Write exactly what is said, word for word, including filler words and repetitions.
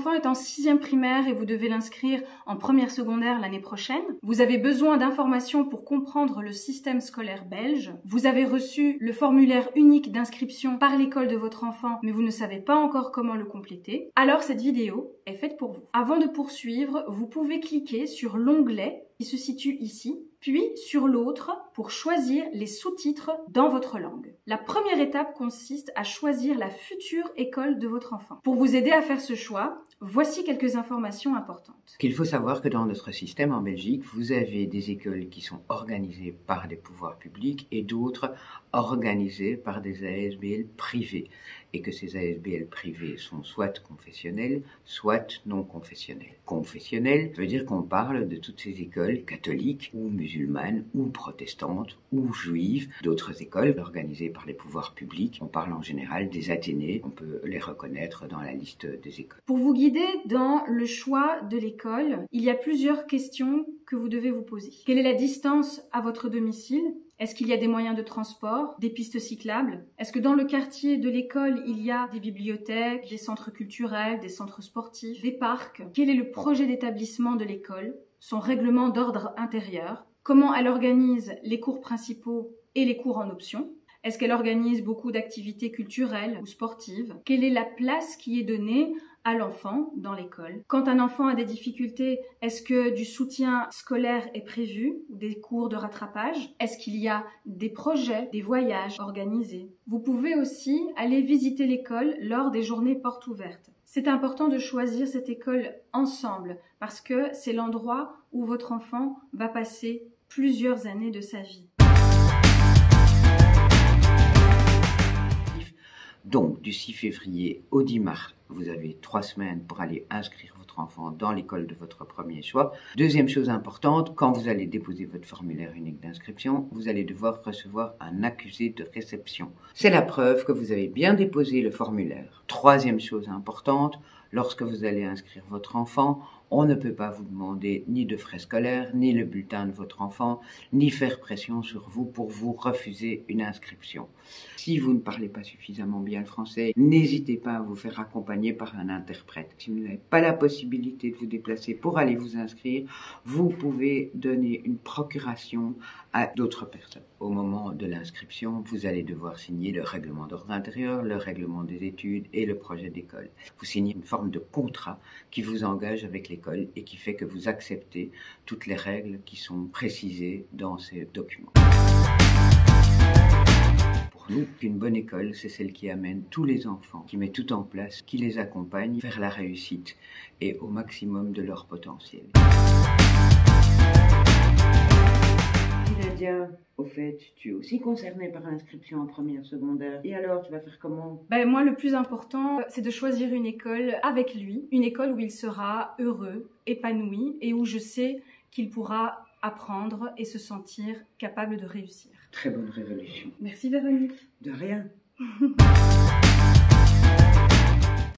enfant est en sixième primaire et vous devez l'inscrire en première secondaire l'année prochaine. Vous avez besoin d'informations pour comprendre le système scolaire belge. Vous avez reçu le formulaire unique d'inscription par l'école de votre enfant, mais vous ne savez pas encore comment le compléter. Alors cette vidéo est faite pour vous. Avant de poursuivre, vous pouvez cliquer sur l'onglet qui se situe ici, puis sur l'autre pour choisir les sous-titres dans votre langue. La première étape consiste à choisir la future école de votre enfant. Pour vous aider à faire ce choix, voici quelques informations importantes. Il faut savoir que dans notre système en Belgique, vous avez des écoles qui sont organisées par des pouvoirs publics et d'autres organisées par des A S B L privés. Et que ces A S B L privés sont soit confessionnels, soit non confessionnels. Confessionnels veut dire qu'on parle de toutes ces écoles catholiques ou musulmanes ou protestantes ou juives, d'autres écoles organisées par les pouvoirs publics. On parle en général des athénées, on peut les reconnaître dans la liste des écoles. Pour vous guider dans le choix de l'école, il y a plusieurs questions que vous devez vous poser. Quelle est la distance à votre domicile ? Est-ce qu'il y a des moyens de transport, des pistes cyclables? Est-ce que dans le quartier de l'école, il y a des bibliothèques, des centres culturels, des centres sportifs, des parcs? Quel est le projet d'établissement de l'école? Son règlement d'ordre intérieur? Comment elle organise les cours principaux et les cours en option? Est-ce qu'elle organise beaucoup d'activités culturelles ou sportives? Quelle est la place qui est donnée à l'enfant dans l'école? Quand un enfant a des difficultés, est-ce que du soutien scolaire est prévu, des cours de rattrapage? Est-ce qu'il y a des projets, des voyages organisés? Vous pouvez aussi aller visiter l'école lors des journées portes ouvertes. C'est important de choisir cette école ensemble parce que c'est l'endroit où votre enfant va passer plusieurs années de sa vie. Donc, du six février au dix mars, vous avez trois semaines pour aller inscrire votre enfant dans l'école de votre premier choix. Deuxième chose importante, quand vous allez déposer votre formulaire unique d'inscription, vous allez devoir recevoir un accusé de réception. C'est la preuve que vous avez bien déposé le formulaire. Troisième chose importante, lorsque vous allez inscrire votre enfant, on ne peut pas vous demander ni de frais scolaires, ni le bulletin de votre enfant, ni faire pression sur vous pour vous refuser une inscription. Si vous ne parlez pas suffisamment bien le français, n'hésitez pas à vous faire accompagner par un interprète. Si vous n'avez pas la possibilité de vous déplacer pour aller vous inscrire, vous pouvez donner une procuration à d'autres personnes. Au moment de l'inscription, vous allez devoir signer le règlement d'ordre intérieur, le règlement des études et le projet d'école. Vous signez une forme de contrat qui vous engage avec l'école et qui fait que vous acceptez toutes les règles qui sont précisées dans ces documents. Pour nous, une bonne école, c'est celle qui amène tous les enfants, qui met tout en place, qui les accompagne vers la réussite et au maximum de leur potentiel. Nadia, au fait, tu es aussi concernée par l'inscription en première secondaire. Et alors, tu vas faire comment? Ben, moi, le plus important, c'est de choisir une école avec lui. Une école où il sera heureux, épanoui et où je sais qu'il pourra apprendre et se sentir capable de réussir. Très bonne résolution. Merci Véronique. De rien.